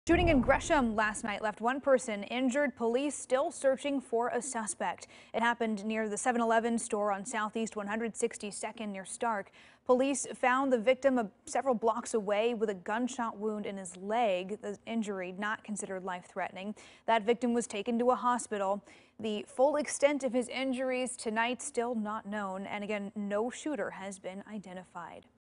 Shooting in Gresham last night left one person injured. Police still searching for a suspect. It happened near the 7-Eleven store on Southeast 162nd near Stark. Police found the victim several blocks away with a gunshot wound in his leg. The injury not considered life-threatening. That victim was taken to a hospital. The full extent of his injuries tonight still not known. And again, no shooter has been identified.